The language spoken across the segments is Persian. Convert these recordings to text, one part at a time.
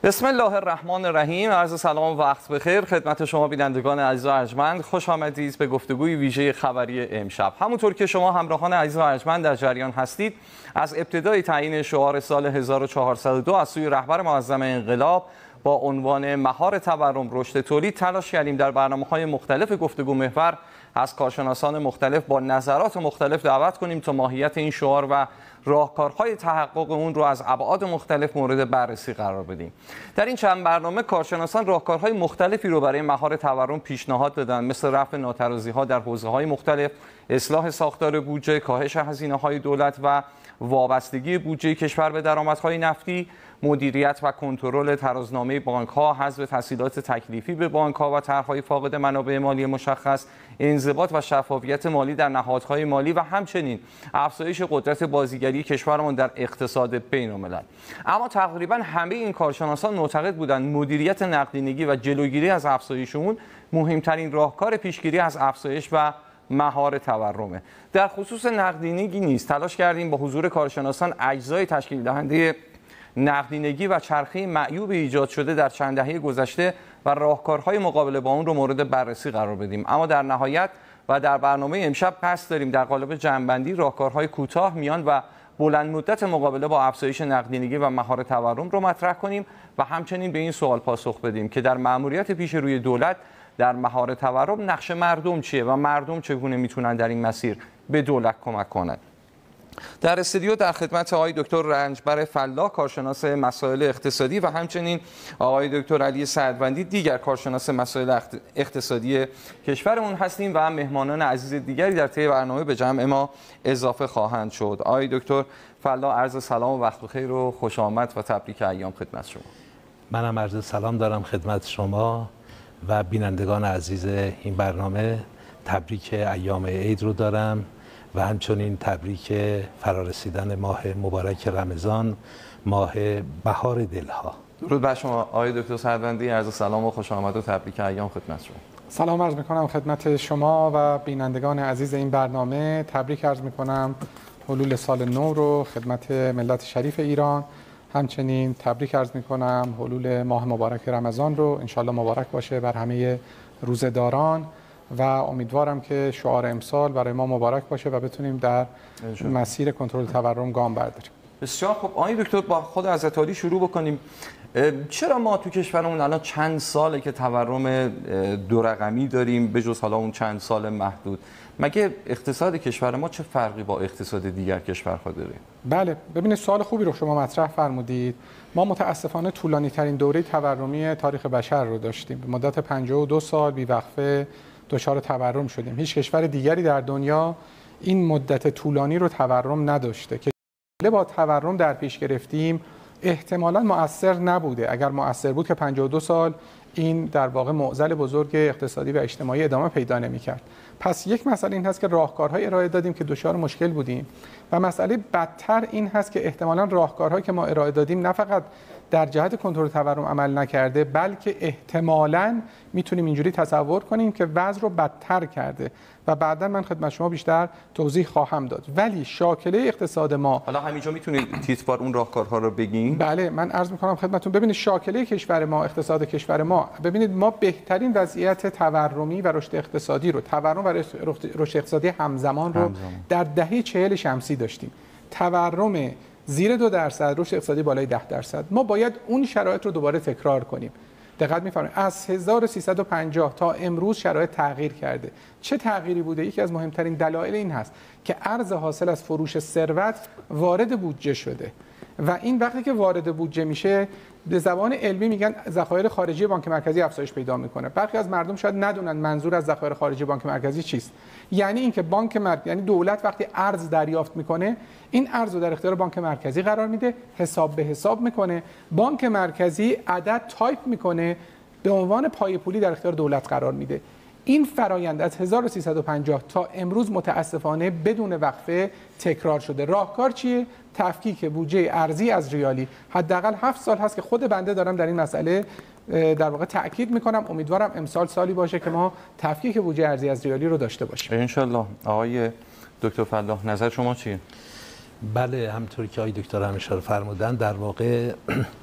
بسم الله الرحمن الرحیم. عرض سلام و وقت بخیر خدمت شما بینندگان عزیز و ارجمند. خوش آمدید به گفتگوی ویژه خبری امشب. همونطور که شما همراهان عزیز و ارجمند در جریان هستید، از ابتدای تعیین شعار سال 1402 از سوی رهبر معظم انقلاب با عنوان مهار تورم رشد تولید تلاش کردیم در برنامه‌های مختلف گفتگو محور از کارشناسان مختلف با نظرات مختلف دعوت کنیم تا ماهیت این شعار و راهکارهای تحقق اون رو از ابعاد مختلف مورد بررسی قرار بدیم. در این چند برنامه کارشناسان راهکارهای مختلفی رو برای مهار تورم پیشنهاد دادن، مثل رفع ناترازی‌ها در حوزه‌های مختلف، اصلاح ساختار بودجه، کاهش هزینه‌های دولت و وابستگی بودجه کشور به درآمدهای نفتی، مدیریت و کنترل ترازنامه بانک‌ها، حذف تسهیلات تکلیفی به بانک‌ها و طرح‌های فاقد منابع مالی مشخص، انضباط و شفافیت مالی در نهادهای مالی و همچنین افزایش قدرت بازیگری کشورمان در اقتصاد بین‌الملل. اما تقریباً همه این کارشناسان معتقد بودند مدیریت نقدینگی و جلوگیری از افزایش اون مهمترین راهکار پیشگیری از افزایش و مهار تورمه. در خصوص نقدینگی نیز تلاش کردیم با حضور کارشناسان اجزای تشکیل دهنده نقدینگی و چرخه معیوب ایجاد شده در چند دهه گذشته و راهکارهای مقابله با اون رو مورد بررسی قرار بدیم. اما در نهایت و در برنامه امشب قصد داریم در قالب جمع‌بندی راهکارهای کوتاه، میان و بلند مدت مقابله با افزایش نقدینگی و مهار تورم رو مطرح کنیم و همچنین به این سوال پاسخ بدیم که در مأموریت پیش روی دولت در مهار تورم نقش مردم چیه و مردم چگونه میتونن در این مسیر به دولت کمک کنند. در استودیو در خدمت آقای دکتر رنجبر فلاح، کارشناس مسائل اقتصادی و همچنین آقای دکتر علی سعدوندی، دیگر کارشناس مسائل اقتصادی کشورمون هستیم و مهمانان عزیز دیگری در طی برنامه به جمع ما اضافه خواهند شد. آقای دکتر فلاح، عرض سلام و وقت بخیر و خوش آمد و تبریک ایام خدمت شما. منم عرض سلام دارم خدمت شما و بینندگان عزیز این برنامه. تبریک ایام عید رو دارم و همچنین تبریک فرارسیدن ماه مبارک رمضان، ماه بهار دلها. درود بر شما آقای دکتر سعدوندی، عرض سلام و خوش آمد و تبریک ایام خدمت شما. سلام عرض میکنم خدمت شما و بینندگان عزیز این برنامه. تبریک عرض میکنم حلول سال نو رو خدمت ملت شریف ایران. همچنین تبریک عرض میکنم حلول ماه مبارک رمضان رو، انشالله مبارک باشه بر همه روزداران و امیدوارم که شعار امسال برای ما مبارک باشه و بتونیم در مسیر کنترل تورم گام برداریم. بسیار خوب. آقای دکتر، با خود حضرت عالی شروع بکنیم. چرا ما تو کشورمون الان چند ساله که تورم دو رقمی داریم به جز حالا اون چند سال محدود؟ مگه اقتصاد کشور ما چه فرقی با اقتصاد دیگر کشورها داره؟ بله، ببینید سوال خوبی رو شما مطرح فرمودید. ما متاسفانه طولانی ترین دوره تورمی تاریخ بشر رو داشتیم. به مدت 52 سال بی‌وقفه دچار تورم شدیم. هیچ کشور دیگری در دنیا این مدت طولانی رو تورم نداشته. که با تورم در پیش گرفتیم احتمالاً مؤثر نبوده. اگر مؤثر بود که 52 سال این در واقع معضل بزرگ اقتصادی و اجتماعی ادامه پیدا نمی‌کرد. پس یک مسئله این هست که راهکارهای ارائه دادیم که دچار مشکل بودیم و مسئله بدتر این هست که احتمالاً راهکارهایی که ما ارائه دادیم نه فقط در جهت کنترل تورم عمل نکرده، بلکه احتمالاً میتونیم اینجوری تصور کنیم که وضع رو بدتر کرده و بعدا من خدمت شما بیشتر توضیح خواهم داد. ولی شاکله اقتصاد ما، حالا همینجا میتونید تیتروار اون راهکارها رو بگین؟ بله، من عرض میکنم خدمتتون. ببینید شاکله کشور ما، اقتصاد کشور ما، ببینید ما بهترین وضعیت تورمی و رشد اقتصادی رو، تورم و رشد اقتصادی همزمان رو در دهه 40 شمسی داشتیم. تورم زیر 2%، رشد اقتصادی بالای 10%. ما باید اون شرایط رو دوباره تکرار کنیم. دقت می‌فرمایید از 1350 تا امروز شرایط تغییر کرده. چه تغییری بوده؟ یکی از مهمترین دلایل این هست که ارز حاصل از فروش ثروت وارد بودجه شده و این وقتی که وارد بودجه میشه به زبان علمی میگن ذخایر خارجی بانک مرکزی افزایش پیدا میکنه. برخی از مردم شاید ندونن منظور از ذخایر خارجی بانک مرکزی چیست. یعنی اینکه بانک مرکزی، یعنی دولت وقتی ارز دریافت میکنه، این ارز رو در اختیار بانک مرکزی قرار میده، حساب به حساب میکنه، بانک مرکزی عدد تایپ میکنه، به عنوان پای پولی در اختیار دولت قرار میده. این فرایند از 1350 تا امروز متاسفانه بدون وقفه تکرار شده. راهکار چیه؟ تفکیک بودجه ارزی از ریالی. حداقل 7 سال هست که خود بنده دارم در این مسئله در واقع تاکید میکنم. امیدوارم امسال سالی باشه که ما تفکیک بودجه ارزی از ریالی رو داشته باشیم ان شاء الله. آقای دکتر فلاح، نظر شما چیه؟ بله، همونطور که آقای دکتر هم اشاره فرمودن، در واقع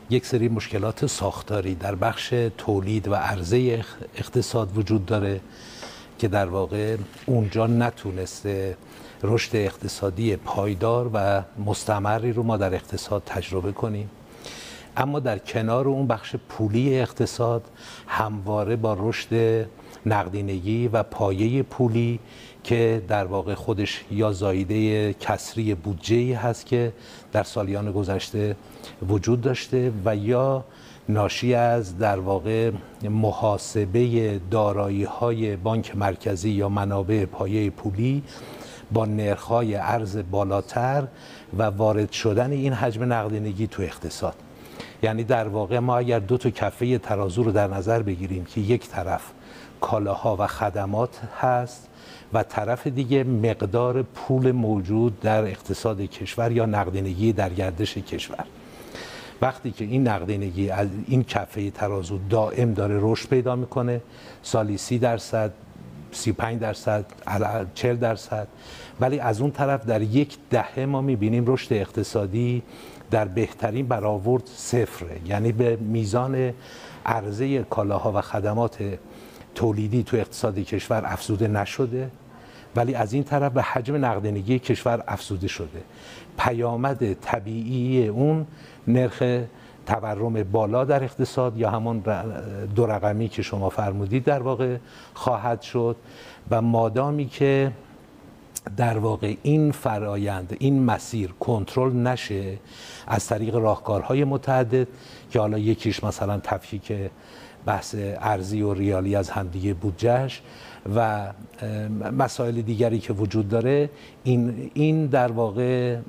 یک سری مشکلات ساختاری در بخش تولید و عرضه اقتصاد وجود داره که در واقع اونجا نتونسته رشد اقتصادی پایدار و مستمری رو ما در اقتصاد تجربه کنیم. اما در کنار اون بخش پولی اقتصاد همواره با رشد نقدینگی و پایه پولی که در واقع خودش یا زایده کسری بودجه‌ای هست که در سالیان گذشته وجود داشته و یا ناشی از در واقع محاسبه دارایی‌های بانک مرکزی یا منابع پایه پولی با نرخ‌های ارز بالاتر و وارد شدن این حجم نقدینگی تو اقتصاد. یعنی در واقع ما اگر دو تا کفه ترازو رو در نظر بگیریم که یک طرف کالاها و خدمات هست و طرف دیگه مقدار پول موجود در اقتصاد کشور یا نقدینگی در گردش کشور، وقتی که این نقدینگی از این کفه ترازو دائم داره رشد پیدا میکنه، سالی 30%، 35%، 40%، ولی از اون طرف در یک دهه ما میبینیم رشد اقتصادی در بهترین برآورد صفره، یعنی به میزان عرضه کالاها و خدمات تولیدی تو اقتصاد کشور افزوده نشده، ولی از این طرف به حجم نقدینگی کشور افزوده شده. پیامد طبیعی اون نرخ تورم بالا در اقتصاد یا همون دو رقمی که شما فرمودید در واقع خواهد شد و مادامی که در واقع این فرایند، این مسیر کنترل نشه از طریق راهکارهای متعدد که حالا یکیش مثلا تفکیک بحث ارزی و ریالی از همدیگه بودجهش و مسائل دیگری که وجود داره، این در واقع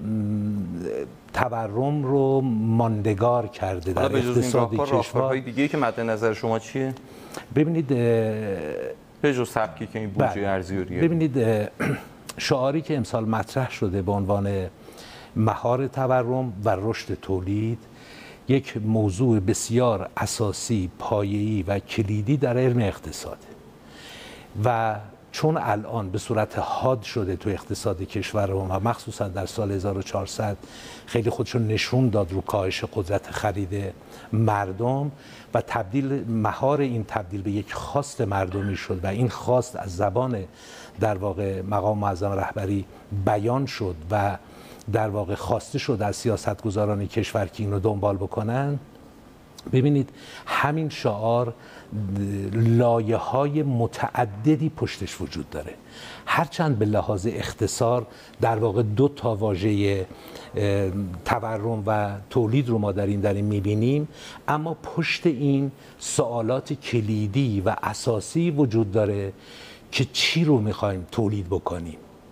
تورم رو ماندگار کرده در اقتصاد کشور. راهکارهای دیگه که مد نظر شما چیه؟ ببینید به جز تفکیک که این بودجه ارزی و ریالی، ببینید شعاری که امسال مطرح شده به عنوان مهار تورم و رشد تولید یک موضوع بسیار اساسی، پایه‌ای و کلیدی در علم اقتصاد و چون الان به صورت حاد شده تو اقتصاد کشور و مخصوصا در سال 1400 خیلی خودشون نشون داد رو کاهش قدرت خرید مردم و مهار این تبدیل به یک خواست مردمی شد و این خواست از زبان در واقع مقام معظم رهبری بیان شد و در واقع خواسته شد از سیاستگزاران کشور که اینو دنبال بکنن. ببینید همین شعار لایه‌های متعددی پشتش وجود داره، هرچند به لحاظ اختصار در واقع دو تا واژه تورم و تولید رو ما داریم میبینیم، اما پشت این سوالات کلیدی و اساسی وجود داره که چی رو میخوایم تولید بکنیم،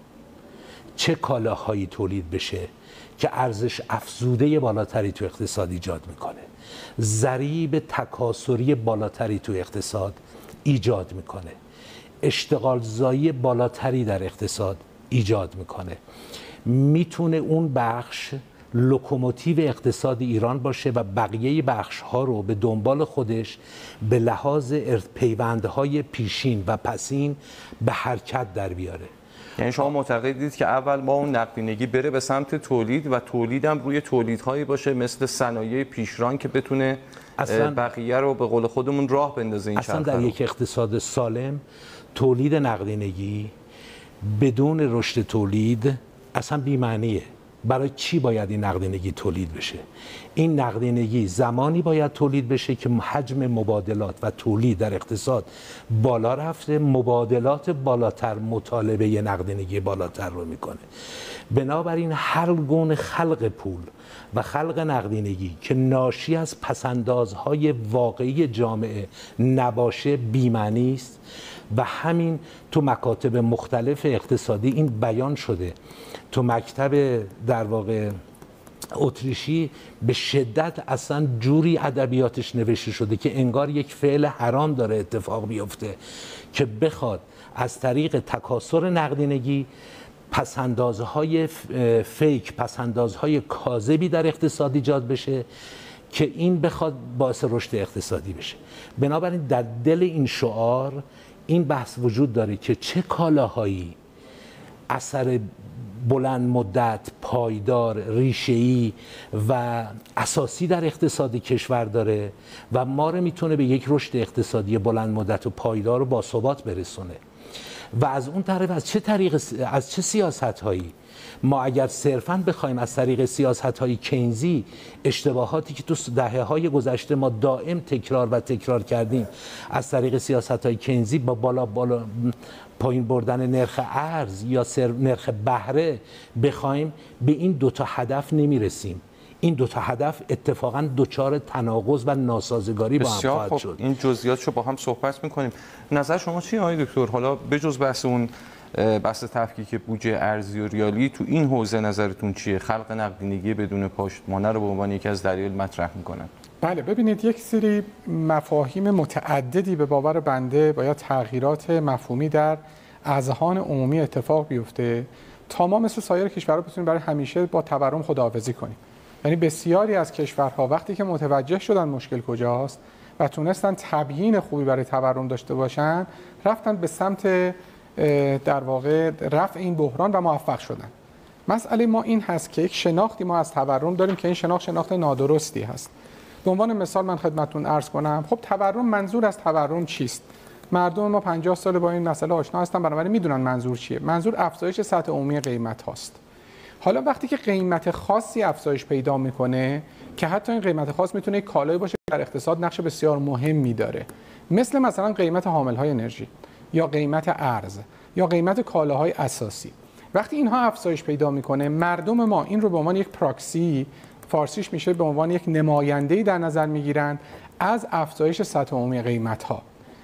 چه کالاهایی تولید بشه که ارزش افزوده بالاتری تو اقتصاد ایجاد میکنه، ضریب تکاثری بالاتری تو اقتصاد ایجاد میکنه، اشتغال زایی بالاتری در اقتصاد ایجاد میکنه. میتونه اون بخش لوکوموتیو اقتصاد ایران باشه و بقیه بخش ها رو به دنبال خودش به لحاظ پیوندهای پیشین و پسین به حرکت در بیاره. یعنی شما معتقدید که اول با اون نقدینگی بره به سمت تولید و تولیدم روی تولیدهایی باشه مثل صنایع پیشران که بتونه بقیه رو به قول خودمون راه بندازه این اصلا در یک اقتصاد سالم تولید نقدینگی بدون رشد تولید اصلا بی‌معنیه. برای چی باید این نقدینگی تولید بشه؟ این نقدینگی زمانی باید تولید بشه که حجم مبادلات و تولید در اقتصاد بالا رفته، مبادلات بالاتر مطالبه نقدینگی بالاتر رو میکنه. بنابراین هر گونه خلق پول و خلق نقدینگی که ناشی از پسندازهای واقعی جامعه نباشه بی‌معنی است و همین تو مکاتب مختلف اقتصادی این بیان شده. تو مکتب در واقع اتریشی به شدت اصلا جوری ادبیاتش نوشته شده که انگار یک فعل حرام داره اتفاق بیفته که بخواد از طریق تکاثر نقدینگی پسندازهای فیک، پسندازهای کاذبی در اقتصاد ایجاد بشه که این بخواد باعث رشد اقتصادی بشه. بنابراین در دل این شعار این بحث وجود داره که چه کالاهایی اثر بلند مدت، پایدار، ریشه‌ای و اساسی در اقتصاد کشور داره و ما رو میتونه به یک رشد اقتصادی بلند مدت و پایدار و باثبات برسونه. و از اون طرف از چه سیاست‌هایی ما اگر صرفاً بخوایم از طریق سیاست‌های کینزی اشتباهاتی که تو دهه‌های گذشته ما دائم تکرار کردیم، از طریق سیاست‌های کینزی با پایین بردن نرخ ارز یا نرخ بهره بخوایم به این دوتا هدف نمیرسیم. این دوتا هدف اتفاقاً دچار تناقض و ناسازگاری با هم خواهد شد. این جزئیاتشو با هم صحبت می‌کنیم. نظر شما چیه آقای دکتر؟ حالا بجز بحث تفکیک بودجه ارزی و ریالی، تو این حوزه نظرتون چیه؟ خلق نقدینگی بدون پشتوانه رو به عنوان یکی از دلایل مطرح می‌کنن. بله، ببینید یک سری مفاهیم متعددی به باور بنده باید تغییرات مفهومی در اذهان عمومی اتفاق بیفته تا ما مثل سایر کشورها بتونیم برای همیشه با تورم خداحافظی کنیم. یعنی بسیاری از کشورها وقتی که متوجه شدن مشکل کجاست و تونستن تبیین خوبی برای تورم داشته باشن، رفتن به سمت در واقع رفع این بحران و موفق شدن. مسئله ما این هست که یک شناختی ما از تورم داریم که این شناخت نادرستی هست. به عنوان مثال من خدمتتون عرض کنم، خب تورم، منظور از تورم چیست؟ مردم ما 50 سال با این مسئله آشنا هستن، بنابراین میدونن منظور چیه. منظور افزایش سطح عمومی قیمت هاست. حالا وقتی که قیمت خاصی افزایش پیدا میکنه که حتی این قیمت خاص میتونه یک کالایی باشه در اقتصاد نقش بسیار مهمی داره، مثلا قیمت حاملهای انرژی یا قیمت ارز یا قیمت کالاهای اساسی، وقتی اینها افزایش پیدا میکنه، مردم ما این رو به عنوان یک پراکسی، فارسیش میشه به عنوان یک نماینده‌ای در نظر میگیرند از افزایش سطح عمومی قیمت ها.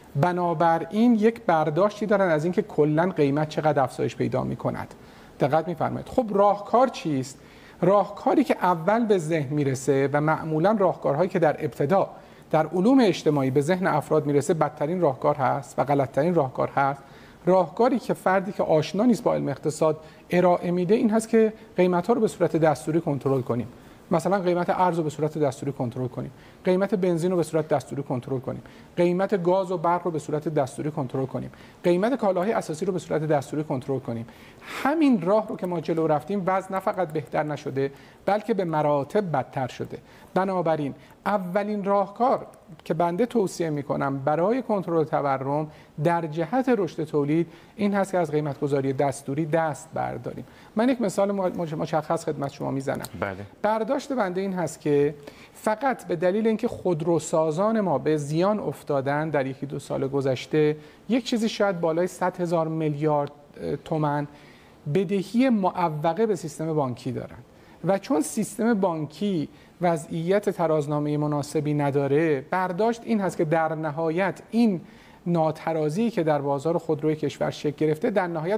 بنابراین یک برداشتی دارن از اینکه کلا قیمت چقدر افزایش پیدا میکند. دقت میفرمایید. خب راهکار چیست؟ راهکاری که اول به ذهن میرسه و معمولا راهکارهایی که در ابتدا در علوم اجتماعی به ذهن افراد میرسه بدترین راهکار هست و غلطترین راهکار هست. راهکاری که فردی که آشنا نیست با علم اقتصاد ارائه میده این هست که قیمت‌ها رو به صورت دستوری کنترل کنیم. مثلا قیمت ارز رو به صورت دستوری کنترل کنیم، قیمت بنزین رو به صورت دستوری کنترل کنیم، قیمت گاز و برق رو به صورت دستوری کنترل کنیم، قیمت کالاهای اساسی رو به صورت دستوری کنترل کنیم. همین راه رو که ما جلو رفتیم، وضع نه فقط بهتر نشده بلکه به مراتب بدتر شده. بنابراین اولین راهکار که بنده توصیه میکنم برای کنترل تورم در جهت رشد تولید این هست که از قیمت‌گذاری دستوری دست برداریم. من یک مثال مشخص خدمت شما میزنم. بله. برداشت بنده این هست که فقط به دلیل اینکه خودروسازان ما به زیان افتادن در یکی دو سال گذشته، یک چیزی شاید بالای 100,000 میلیارد تومان بدهی معوقه به سیستم بانکی دارند و چون سیستم بانکی وضعیت ترازنامه مناسبی نداره، برداشت این هست که در نهایت این ناترازی که در بازار خودروی کشور شکل گرفته در نهایت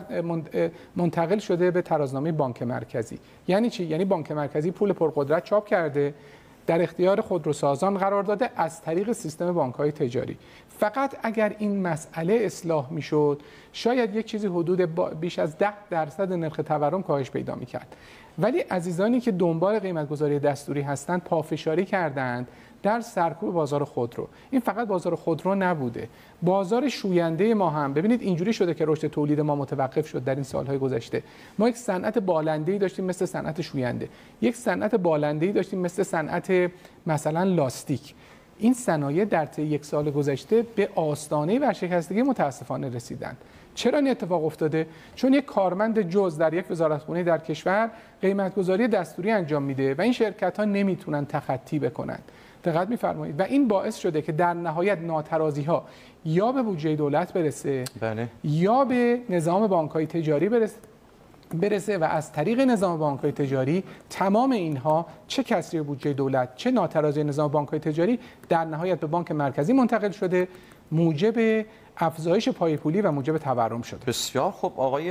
منتقل شده به ترازنامه بانک مرکزی. یعنی چی؟ یعنی بانک مرکزی پول پرقدرت چاپ کرده، در اختیار خودروسازان قرار داده از طریق سیستم بانک‌های تجاری. فقط اگر این مسئله اصلاح میشد، شاید یک چیزی حدود بیش از 10% نرخ تورم کاهش پیدا میکرد. ولی عزیزانی که دنبال قیمت‌گذاری دستوری هستند پافشاری کردند در سرکوب بازار خودرو. این فقط بازار خودرو نبوده، بازار شوینده ما هم ببینید اینجوری شده که رشد تولید ما متوقف شد در این سالهای گذشته. ما یک صنعت بالنده‌ای داشتیم مثل صنعت شوینده، یک صنعت بالنده‌ای داشتیم مثل صنعت مثلا لاستیک. این صنایع در طی یک سال گذشته به آستانه ورشکستگی متاسفانه رسیدند. چرا این اتفاق افتاده؟ چون یک کارمند جز در یک وزارتخانه در کشور قیمت‌گذاری دستوری انجام میده و این شرکت‌ها نمیتونن تخطی بکنن. دقت می‌فرمایید و این باعث شده که در نهایت ناترازی‌ها یا به بودجه دولت برسه، بله، یا به نظام بانک‌های تجاری برسه و از طریق نظام بانک‌های تجاری تمام اینها چه کسری بودجه دولت چه ناترازی نظام بانک‌های تجاری در نهایت به بانک مرکزی منتقل شده، موجب افزایش پای پولی و موجب تورم شده. بسیار خوب.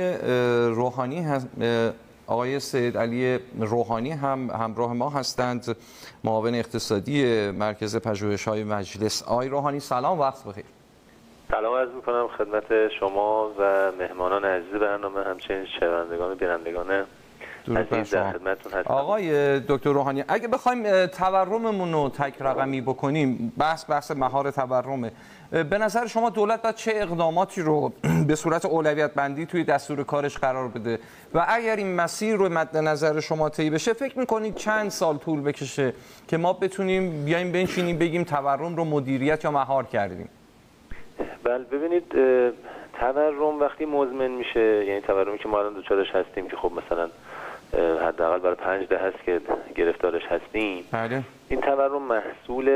آقای سید علی روحانی هم همراه ما هستند، معاون اقتصادی مرکز پژوهش‌های مجلس. آقای روحانی سلام، وقت بخیر. سلام عرض می‌کنم خدمت شما و مهمانان عزیز برنامه، همچنین شنوندگان و بینندگان درود بر شما. در خدمتتون هستم. آقای دکتر روحانی، اگه بخوایم تورممون رو تک رقمی بکنیم، بحث مهار تورمه، به نظر شما دولت باید چه اقداماتی رو به صورت اولویت بندی توی دستور کارش قرار بده و اگر این مسیر رو مد نظر شما طی بشه، فکر می‌کنید چند سال طول بکشه که ما بتونیم بیایم بنشینیم بگیم تورم رو مدیریت یا مهار کردیم؟ بله، ببینید تورم وقتی مزمن میشه، یعنی تورمی که ما الان دوچارش هستیم که خب مثلا حداقل برای 5 دهه است که گرفتارش هستیم، بله. این تورم محصول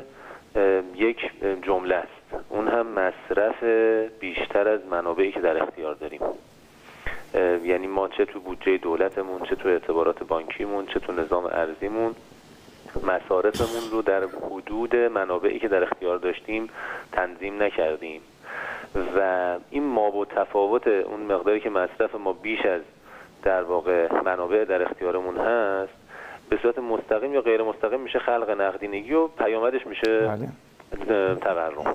یک جمله است، اون هم مصرف بیشتر از منابعی که در اختیار داریم. یعنی ما چه تو بودجه دولتمون، چه تو اعتبارات بانکیمون، چه تو نظام ارزیمون، مصارفمون رو در حدود منابعی که در اختیار داشتیم تنظیم نکردیم و این ما و تفاوت اون مقداری که مصرف ما بیش از در واقع منابع در اختیارمون هست، به صورت مستقیم یا غیر مستقیم میشه خلق نقدینگی و پیامدش میشه تورم.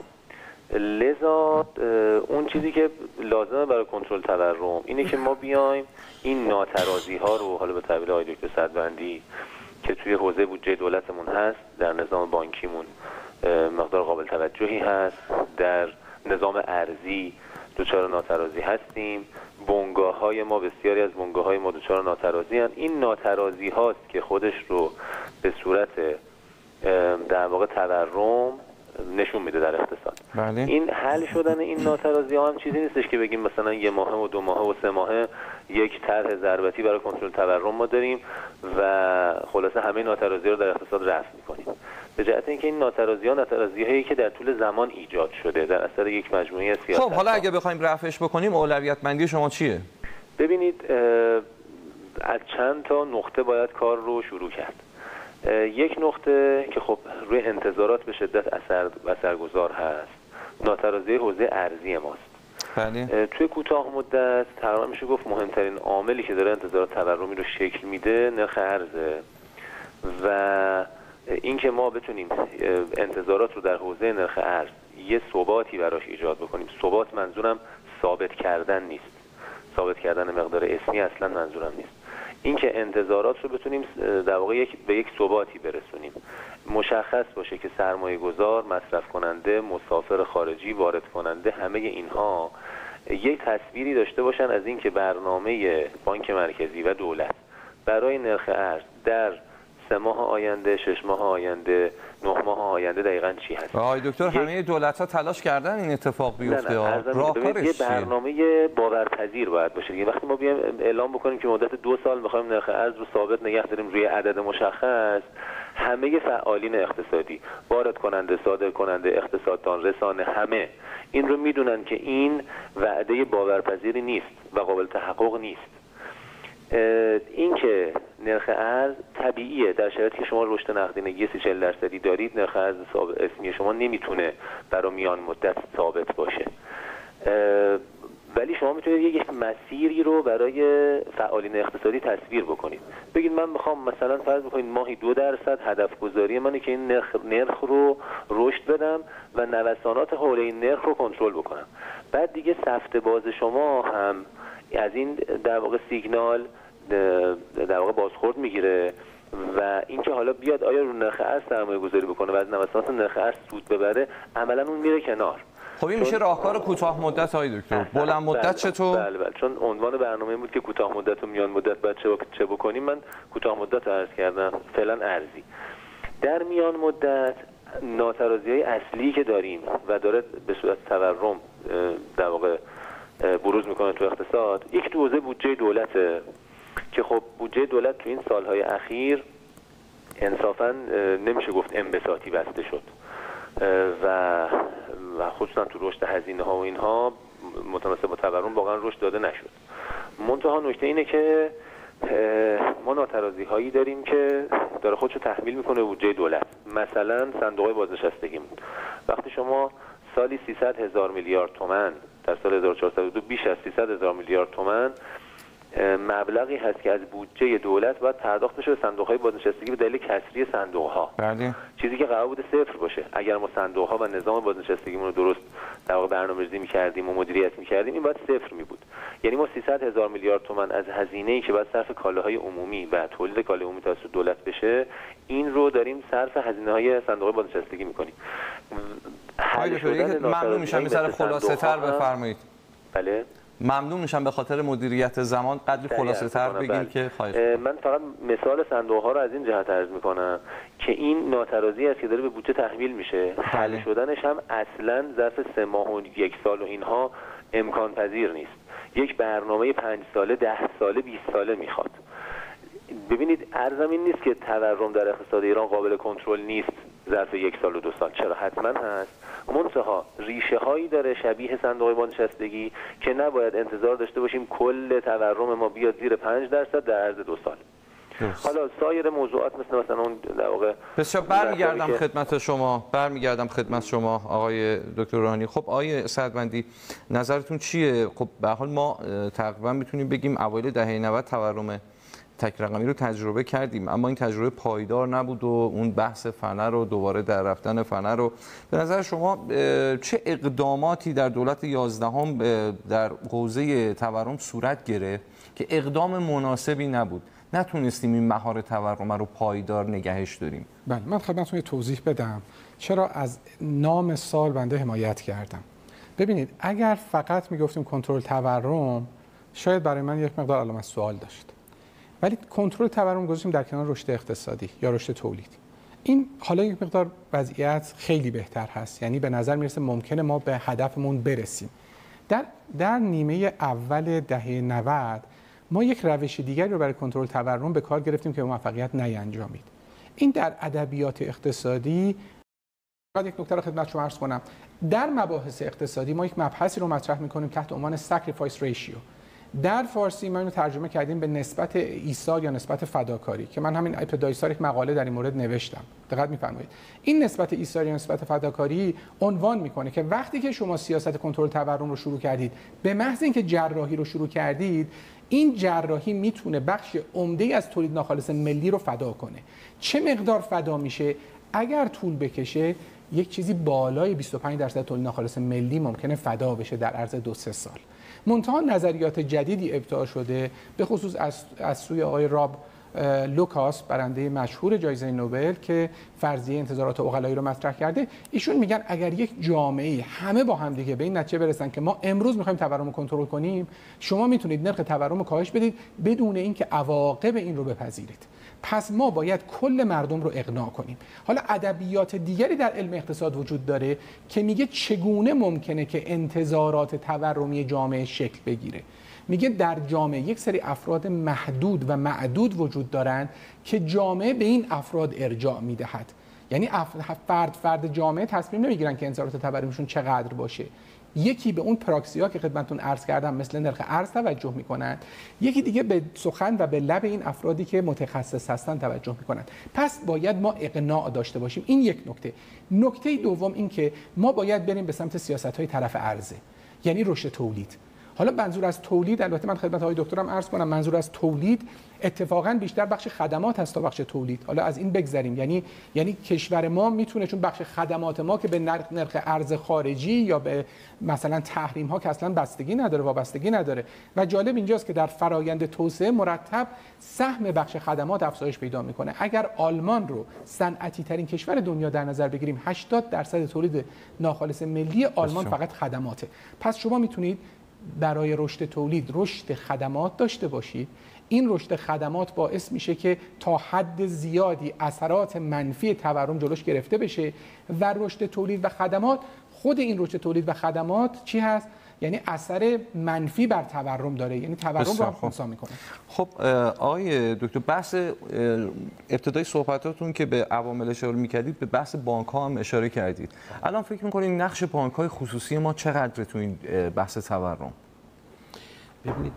لذا اون چیزی که لازمه برای کنترل تورم اینه که ما بیایم این ناترازی ها رو، حالا به تعبیر آقای دکتر سدبندی، که توی حوزه بودجه دولتمون هست، در نظام بانکیمون مقدار قابل توجهی هست، در نظام ارزی دچار ناترازی هستیم، بنگاه‌های ما، بسیاری از بنگاه‌های ما دچار ناترازی هستند. این ناترازی هاست که خودش رو به صورت در واقع تورم نشون میده در اقتصاد. بله. این حل شدن این ناترازی ها هم چیزی نیستش که بگیم مثلا 1 ماه و 2 ماه و 3 ماه یک طرح ضربتی برای کنترل تورم ما داریم و خلاصه همه ناترازی رو در اقتصاد رفع می‌کنیم. به جهت اینکه این ناترازی‌هایی که در طول زمان ایجاد شده در اثر یک مجموعه از سیاست‌ها. خب حالا اگه بخوایم رفعش بکنیم، اولویت بندی شما چیه؟ ببینید، از چند تا نقطه باید کار رو شروع کرد. یک نقطه که خب روی انتظارات به شدت اثرگذار هست، ناترازی حوزه ارزی ماست. بله. توی کوتاه مدت تقریبا میشه گفت مهمترین عاملی که داره انتظارات تورمی رو شکل میده نرخ ارزه و اینکه ما بتونیم انتظارات رو در حوزه نرخ ارز یه ثباتی براش ایجاد بکنیم. ثبات منظورم ثابت کردن نیست، ثابت کردن مقدار اسمی اصلا منظورم نیست. اینکه انتظارات رو بتونیم در واقع به یک ثباتی برسونیم، مشخص باشه که سرمایه گذار، مصرف کننده، مسافر خارجی، وارد کننده، همه اینها یک تصویری داشته باشن از اینکه برنامه بانک مرکزی و دولت برای نرخ ارز در 3 ماه آینده، 6 ماه آینده، 9 ماه آینده دقیقاً چی هست. آقای دکتر، همه دولت‌ها تلاش کردن این اتفاق بیفته. راهکارش یه برنامه باورپذیر باید باشه. یه وقتی ما بیایم اعلام بکنیم که مدت 2 سال می‌خوایم نرخ ارز رو ثابت نگه داریم روی عدد مشخص، همه فعالین اقتصادی، وارد کننده، صادر کننده، اقتصاددان، رسانه، همه این رو میدونن که این وعده باورپذیری نیست و قابل تحقق نیست. این که نرخ ارز طبیعیه، در شرایطی که شما رشد نقدینگی 30-40% دارید، نرخ ارز اسمی شما نمیتونه برای میان مدت ثابت باشه، ولی شما میتونید یک مسیری رو برای فعالین اقتصادی تصویر بکنید. بگید من میخوام مثلا فرض بکنید ماهی 2% هدف گذاری منه که این نرخ رو رشد بدم و نوسانات حول این نرخ رو کنترل بکنم. بعد دیگه سفته باز شما هم از این در واقع سیگنال در واقع بازخورد میگیره و اینکه حالا بیاد آیا رو نرخ ارز سرمایه گذاری بکنه و از نوسانات نرخ ارز سود ببره، عملا اون میره کنار. خب این میشه راهکار کوتاه مدت های دکتر. بلند مدت چطور؟ بله، چون عنوان برنامه بود که کوتاه مدت و میان مدت باید چه بکنیم. من کوتاه مدت عرض کردم، فعلا ارزی. در میان مدت ناترازی‌های اصلی که داریم و داره به صورت تورم در واقع بروز میکنه تو اقتصاد، یک تو حوزه بودجه دولته که خب بودجه دولت تو این سالهای اخیر انصافا نمیشه گفت انبساطی بسته شد و خصوصا تو رشد هزینه ها و اینها متناسب با تورم واقعا رشد داده نشد. منتها نکته اینه که ما ناترازی هایی داریم که داره خودشو تحمیل میکنه بودجه دولت. مثلا صندوق بازنشستگیمون، وقتی شما سالی 300,000 میلیارد تومان، در سال 1402 بیش از 300,000 میلیارد تومان مبلغی هست که از بودجه دولت باید پرداخت بشه به صندوق‌های بازنشستگی به دلیل کسری صندوق‌ها. بله. چیزی که قرار بوده صفر باشه. اگر ما صندوق‌ها و نظام بازنشستگیمون رو درست در واقع برنامه‌ریزی می‌کردیم و مدیریت می‌کردیم، این باید صفر می‌بود. یعنی ما 300,000 میلیارد تومان از هزینه‌ای که باید صرف کالاهای عمومی و تولید کالاهای عمومی توسط دولت بشه، این رو داریم صرف هزینه‌های صندوق بازنشستگی می‌کنیم. ممنون میشم می‌ذاره خلاصه‌تر بفرمایید. بله. ممنون میشم به خاطر مدیریت زمان قدری خلاصه‌تر بگید که خواهش. من فقط مثال صندوق‌ها رو از این جهت عرض می‌کنم که این ناترازی است که داره به بودجه تحمیل میشه. حل شدنش هم اصلاً ظرف 3 ماه و 1 سال و اینها امکان پذیر نیست. یک برنامه 5 ساله، 10 ساله، 20 ساله میخواد. ببینید عرضم این نیست که تورم در اقتصاد ایران قابل کنترل نیست ظرف 1 سال و 2 سال، چرا حتما هست، منتها ریشه هایی داره شبیه صندوق بازنشستگی که نباید انتظار داشته باشیم کل تورم ما بیاد زیر 5% در عرض 2 سال. حالا سایر موضوعات مثلا اون در واقع بسیار برمیگردم خدمت شما آقای دکتر روحانی. خب آقای سعدوندی نظرتون چیه؟ خب به هر حال ما تقریبا میتونیم بگیم اوایل دهه 90 تورم تک رقمی رو تجربه کردیم، اما این تجربه پایدار نبود و اون بحث فنه رو دوباره در رفتن فنه رو به نظر شما چه اقداماتی در دولت 11 در حوزه تورم صورت گرفت که اقدام مناسبی نبود، نتونستیم این مهار تورم رو پایدار نگهش داریم؟ بله، من خدمتتون توضیح بدم چرا از نام سال بنده حمایت کردم. ببینید اگر فقط میگفتیم کنترل تورم شاید برای من یک مقدار علامت سوال داشت، ولی کنترل تورم گذاشتیم در کنار رشد اقتصادی یا رشد تولید. این حالا یک مقدار وضعیت خیلی بهتر هست، یعنی به نظر میرسه ممکنه ما به هدفمون برسیم. در نیمه اول دهه 90 ما یک روش دیگری رو برای کنترل تورم به کار گرفتیم که موفقیت نینجامید. این در ادبیات اقتصادی یک نکته رو خدمت شما عرض کنم. در مباحث اقتصادی ما یک مبحثی رو مطرح می‌کنیم تحت عنوان sacrifice ratio. در فارسی ما اینو ترجمه کردیم به نسبت ایثار یا نسبت فداکاری که من همین ابتدای سال یک مقاله در این مورد نوشتم. دقت می‌فرمایید. این نسبت ایثار یا نسبت فداکاری عنوان می‌کنه که وقتی که شما سیاست کنترل تورم رو شروع کردید، به محض اینکه جراحی رو شروع کردید، این جراحی میتونه بخش عمده‌ای از تولید ناخالص ملی رو فدا کنه. چه مقدار فدا میشه؟ اگر طول بکشه یک چیزی بالای 25% تولید ناخالص ملی ممکنه فدا بشه در عرض 2-3 سال. منتها نظریات جدیدی ابداع شده به خصوص از سوی آقای راب لوکاس برنده مشهور جایزه نوبل که فرضیه انتظارات عقلایی رو مطرح کرده. ایشون میگن اگر یک جامعه همه با هم دیگه به این نتیجه برسن که ما امروز میخوایم تورم رو کنترل کنیم، شما میتونید نرخ تورم رو کاهش بدید بدون اینکه عواقب این رو بپذیرید. پس ما باید کل مردم رو اقناع کنیم. حالا ادبیات دیگری در علم اقتصاد وجود داره که میگه چگونه ممکنه که انتظارات تورمی جامعه شکل بگیره. میگه در جامعه یک سری افراد محدود و معدود وجود دارند که جامعه به این افراد ارجاع میدهد. یعنی فرد جامعه تصمیم نمیگیرن که انتظارات تورمیشون چقدر باشه. یکی به اون پراکسی‌ها که خدمتتون عرض کردم مثل نرخ ارز توجه میکنن، یکی دیگه به سخن و به لب این افرادی که متخصص هستن توجه میکنن. پس باید ما اقناع داشته باشیم. این یک نکته. نکته دوم این که ما باید بریم به سمت سیاست‌های طرف عرضه، یعنی رشد تولید. حالا منظور از تولید، البته من خدمت آقای دکترم عرض کنم، منظور از تولید اتفاقا بیشتر بخش خدمات هست تا بخش تولید. حالا از این بگذریم، یعنی کشور ما میتونه، چون بخش خدمات ما که به نرخ ارز خارجی یا به مثلا تحریم ها که اصلا بستگی نداره، وابستگی نداره. و جالب اینجاست که در فرایند توسعه مرتب سهم بخش خدمات افزایش پیدا میکنه. اگر آلمان رو صنعتی ترین کشور دنیا در نظر بگیریم، 80% تولید ناخالص ملی آلمان فقط خدماته. پس شما میتونید برای رشد تولید رشد خدمات داشته باشید. این رشد خدمات باعث میشه که تا حد زیادی اثرات منفی تورم جلوش گرفته بشه و رشد تولید و خدمات، خود این رشد تولید و خدمات چی هست؟ یعنی اثر منفی بر تورم داره، یعنی تورم رو هم خنثی میکنه. خب آقای دکتر، بحث ابتدای صحبتاتون که به عوامل اشاره میکردید، به بحث بانک ها هم اشاره کردید. الان فکر میکنید نقش بانک های خصوصی ما چقدر تو این بحث تورم؟ ببینید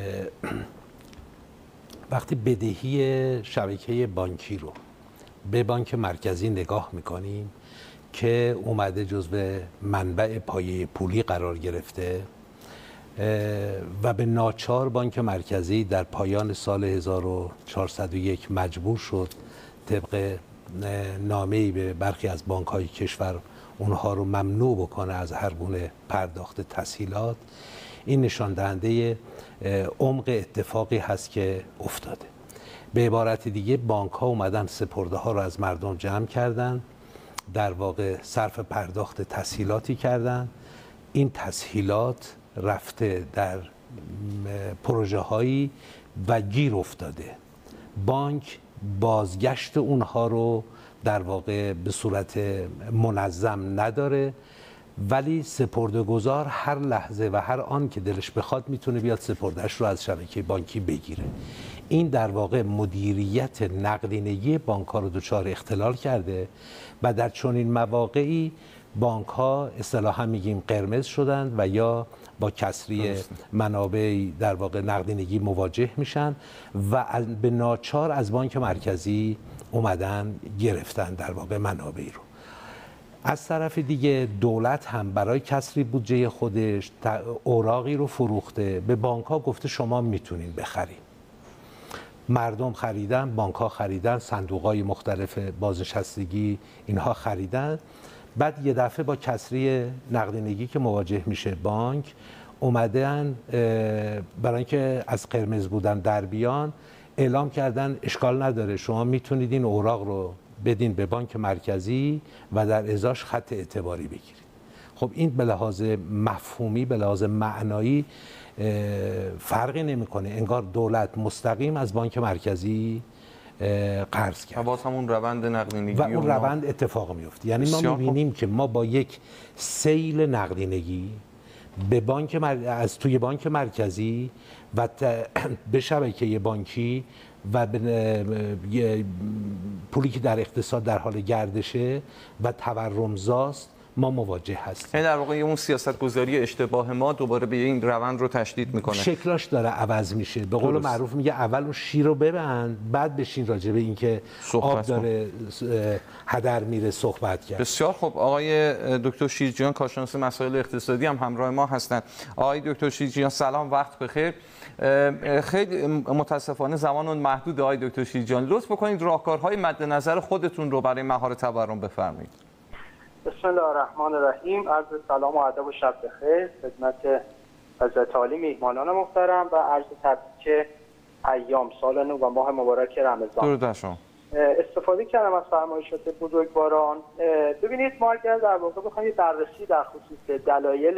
وقتی بدهی شبکه بانکی رو به بانک مرکزی نگاه میکنیم که اومده جزو منبع پایه پولی قرار گرفته و به ناچار بانک مرکزی در پایان سال 1401 مجبور شد طبق نامه‌ای به برخی از بانک‌های کشور اونها رو ممنوع بکنه از هر گونه پرداخت تسهیلات. این نشان دهنده عمق اتفاقی هست که افتاده. به عبارت دیگه بانک‌ها اومدن سپرده ها رو از مردم جمع کردن، در واقع صرف پرداخت تسهیلاتی کردن. این تسهیلات رفته در پروژه هایی و گیر افتاده. بانک بازگشت اونها رو در واقع به صورت منظم نداره، ولی سپرده‌گذار هر لحظه و هر آن که دلش بخواد میتونه بیاد سپردهش رو از شبکه بانکی بگیره. این در واقع مدیریت نقدینگی بانک‌ها رو دچار اختلال کرده و در چنین مواقعی بانک‌ها اصطلاحاً میگیم قرمز شدند و یا با کسری منابع در واقع نقدینگی مواجه میشن و به ناچار از بانک مرکزی اومدن گرفتن در واقع منابعی رو. از طرف دیگه دولت هم برای کسری بودجه خودش اوراقی رو فروخته، به بانک‌ها گفته شما میتونین بخرین. مردم خریدن، بانک‌ها خریدن، صندوق‌های مختلف بازنشستگی اینها خریدن. بعد یه دفعه با کسری نقدینگی که مواجه میشه بانک، اومدن برای اینکه از قرمز بودن در بیان اعلام کردن اشکال نداره، شما میتونید این اوراق رو بدین به بانک مرکزی و در ازاش خط اعتباری بگیرید. خب این به لحاظ مفهومی، به لحاظ معنایی فرقی نمیکنه، انگار دولت مستقیم از بانک مرکزی قرض کرد و باز همون روند نقدینگی و اون روند اتفاق میفته. یعنی ما میبینیم که ما با یک سیل نقدینگی به بانک از توی بانک مرکزی و به شبکه بانکی و به پولی که در اقتصاد در حال گردشه و تورمزاست ما مواجه هستیم. یعنی در واقع اون سیاست گذاری اشتباه ما دوباره به این روند رو تشدید میکنه. شکلاش داره عوض میشه. به قول معروف میگه اول اون شیر رو ببند بعد بشین راجع به این که آب داره هدر میره صحبت کرد. بسیار خب. آقای دکتر شیرجیان کارشناس مسائل اقتصادی هم همراه ما هستند. آقای دکتر شیرجیان سلام، وقت بخیر. خیلی متاسفانه زمان محدود. آقای دکتر شیرجیان لطف بکنید راهکارهای مد نظر خودتون رو برای مهار تورم بفرمایید. بسم الله الرحمن الرحیم. عرض سلام و ادب و شب بخیر خدمت حضرت عالی میهمانان محترم و عرض تبریک ایام سال نو و ماه مبارک رمضان. درود بر شما. استفاده کردم از فرمایشات بزرگواران. ببینید ما اگر در واقع بخوایم بررسی در خصوص دلایل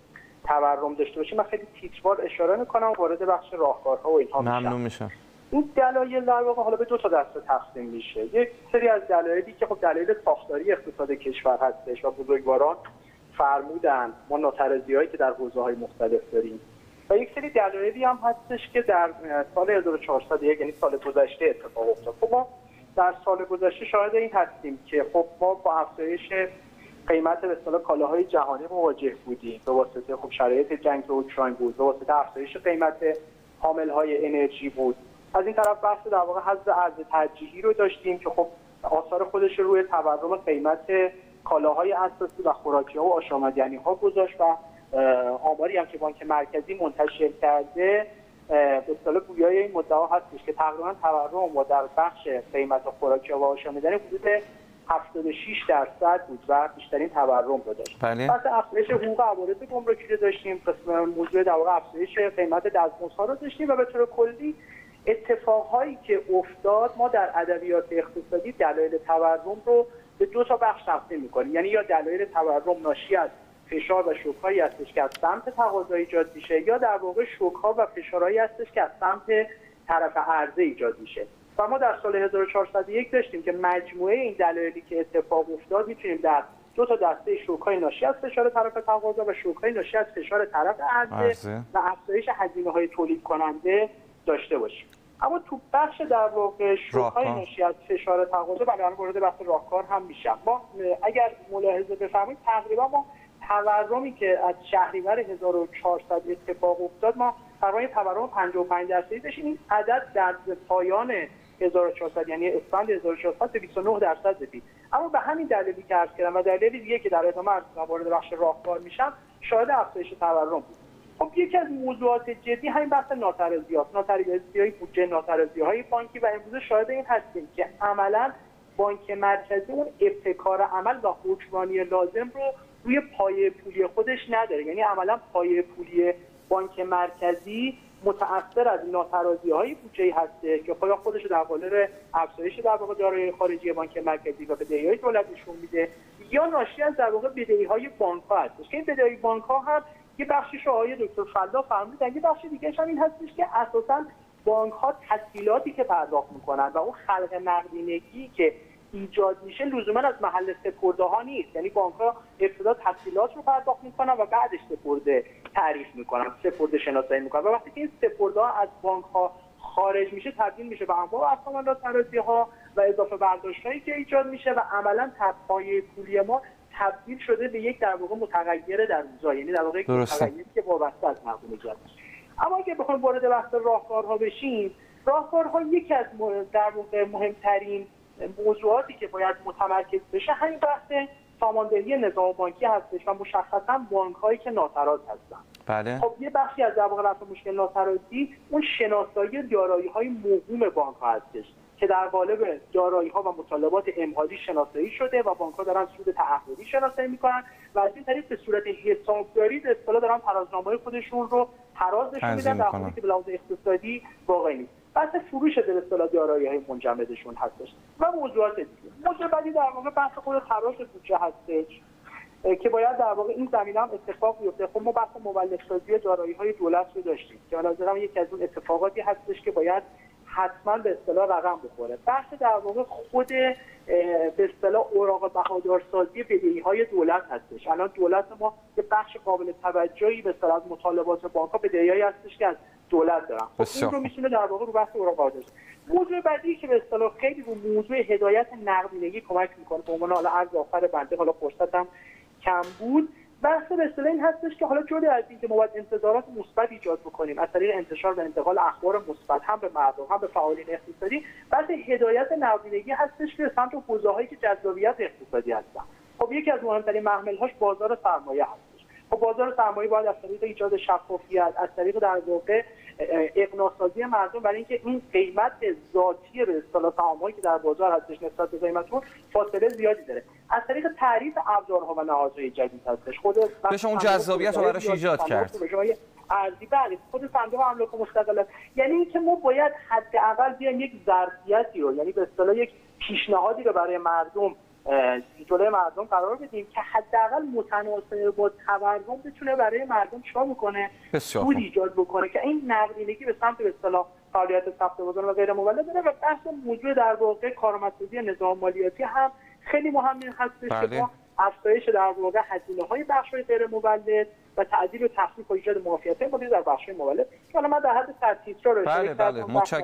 تورم داشته باشیم، من خیلی تیتروار اشاره میکنم وارد بخش راهکارها و اینها میشم. ممنون میشم. این دلایل در واقع حالا به دو تا دسته تقسیم میشه. یک سری از دلایلی که خب دلایل ساختاری اقتصاد کشور هستش و بزرگواران فرمودن ما ناترازی‌هایی که در حوزه‌های مختلف داریم، و یک سری دلایلی هم هستش که در سال 1401 یعنی سال گذشته اتفاق افتاد. خب ما در سال گذشته شاهد این هستیم که خب ما با افزایش قیمت به اصطلاح کالاهای جهانی مواجه بودیم به واسطه خب شرایط جنگ اوکراین بود، به واسطه افزایش قیمت حامل‌های انرژی بود. از این طرف بحث در واقع حذف ارز ترجیحی رو داشتیم که خب آثار خودش رو روی تورم قیمت کالاهای اساسی و خوراکی‌ها و آشامیدنی‌ها گذاشت و آماری هم که بانک مرکزی منتشر کرده به اصطلاح گویای این مدعا هستش که تقریبا تورم و در بخش قیمت خوراکی‌ها و آشامیدنی حدود 76% بود و بیشترین تورم رو داشت. بعد افزایش حقوق عوارض گمرکی رو داشتیم، موضوع در واقع افزایش قیمت دستمزدها رو داشتیم و به طور کلی اتفاقهایی که افتاد ما در ادبیات اقتصادی دلایل تورم رو به دو تا بخش تقسیم می‌کنیم. یعنی یا دلایل تورم ناشی از فشار و شوک‌هایی هستش که از سمت تقاضا ایجاد میشه، یا در واقع شوک‌ها و فشارهایی هستش که از سمت طرف عرضه ایجاد میشه. و ما در سال 1401 داشتیم که مجموعه این دلایلی که اتفاق افتاد میتونیم در دو تا دسته شوک‌های ناشی از فشار طرف تقاضا و شوک‌های ناشی از فشار طرف عرضه و افزایش هزینه‌های تولید کننده داشته باشیم. اما تو بخش در واقع شوک‌های ناشی از فشار تقاضا و الان وارد بحث راهکار هم میشم. ما اگر ملاحظه بفرمایید تقریبا ما تورمی که از شهریور 1400 اتفاق افتاد ما تقریبا تورم 55% داشتیم. این عدد در پایان 1400 یعنی اسفند 1400 به 29% رسید. اما به همین دلیلی که عرض کردم و دلیل دیگه که در ادامه وارد بخش راهکار میشم شاهد افزایش تورم بود. خب یکی از موضوعات جدی همین بحث ناترازی‌هاست، ناترازی‌های بودجه، ناترازی‌های بانکی و امروز شاهد این هستیم که عملاً بانک مرکزی اون ابتکار عمل و حکمرانی لازم رو روی پایه پولی خودش نداره. یعنی عملاً پایه پولی بانک مرکزی متأثر از ناترازی‌های بودجه‌ای هسته که خودش در قالب افزایش در واقع دارایی خارجی بانک مرکزی و بدهی‌های دولت نشون میده، یا ناشی از در واقع بدهی‌های بانک‌ها هستش که این بدهی بانک‌ها هم یه بخشیش رو آقای دکتر فلا فرمودن، یه بخش دیگه‌ش هم این هستش که اساساً بانک‌ها تسهیلاتی که پرداخت می‌کنن و اون خلق نقدینگی که ایجاد میشه لزوما از محل سپرده‌ها نیست. یعنی بانک‌ها ابتدا تسهیلات رو پرداخت می‌کنن و بعدش سپرده تعریف می‌کنن، سپرده شناسایی می‌کنن و وقتی که این سپرده‌ها از بانک‌ها خارج میشه تبدیل میشه به انواع اقسام ناترازی‌ها و اضافه برداشت‌هایی که ایجاد میشه و عملاً پایه پولی ما تبدیل شده به یک در واقع متغیر در روزا، یعنی در واقع یک متغیری که وابسته از نقدینگی است. اما اگه بخوایم وارد بحث راهکارها بشیم، راهکارها یکی از در واقع مهمترین موضوعاتی که باید متمرکز بشه همین بحث ساماندهی نظام بانکی هستش و مشخصا بانک‌هایی که ناتراز هستن. بله. خب یه بخشی از در واقع رفع مشکل ناترازی اون شناسایی دارایی‌های موهوم بانک‌ها هستش که در قالب دارایی‌ها و مطالبات امهالی شناسایی شده و بانک‌ها دارن سود تعهدی شناسایی می‌کنن و از این طریق به صورت حسابداری به اصطلاح دارن ترازنامه‌های خودشون رو تراز نشون میدن در حالی که به لحاظ اقتصادی واقعی نیست. بحث فروش به اصطلاح دارایی‌های منجمدشون هستش و موضوعات دیگه. موضوع بعدی در واقع بحث خود تراز بودجه هستش که باید در واقع این زمینه هم اتفاق بیفته. خب ما بحث مولدسازی دارایی‌های دولت رو داشتیم که حالا یکی از اون اتفاقاتی هستش که باید حتما به اصطلاح رقم بخوره. بحث در واقع خود به اصطلاح اوراق بهادارسازی بدهی‌های دولت هستش. الان دولت ما یه بخش قابل توجهی به اصطلاح از مطالبات بانک‌ها بدهی‌هایی هستش که از دولت دارن. خب این رو میتونه در واقع رو بحث اوراق بهادارسازی. موضوع بعدی که به اصطلاح خیلی رو موضوع هدایت نقدینگی کمک می‌کنه به عنوان حالا عرض آخر بنده، حالا فرصتم کم بود، بحث به اصطلاح این هستش که حالا جدا از اینکه ما باید انتظارات مثبت ایجاد بکنیم از طریق انتشار و انتقال اخبار مثبت هم به مردم هم به فعالین اقتصادی، بحث هدایت نقدینگی هستش که سمت حوزه‌هایی که جذابیت اقتصادی هستن. خب یکی از مهمترین محمل‌هاش بازار سرمایه هستش. خب بازار سرمایه باید از طریق ایجاد شفافیت، از طریق در واقع اقناع‌سازی مردم برای اینکه این قیمت ذاتی به اصطلاح سهام‌هایی که در بازار هستش نسبت به قیمتشون فاصله زیادی داره، از طریق تعریف ابزارها و نهادهای جدید هستش. خود بهش اون جذابیت رو براش ایجاد کرد. ارزی بله، خود صندوق املاک مستقل، یعنی اینکه ما باید حداقل بیایم یک ظرفیتی رو، یعنی به اصطلاح یک پیشنهادی رو برای مردم جلوی مردم قرار بدیم که حداقل متناسب با تورم بتونه برای مردم چیکار بکنه، سود ایجاد بکنه که این نقدینگی به سمت به اصطلاح فعالیت ثبت بازار و غیر مولد بره. و بحث موضوع در واقع کارآمدسازی نظام مالیاتی هم خیلی مهم هستش که ما افزایش در واقع هزینه‌های بخش‌های غیر مولد و تعدیل و تخفیف و ایجاد معافیت مالی در بخش‌های مولد. حالا من در حد ترتیب‌ها رو بله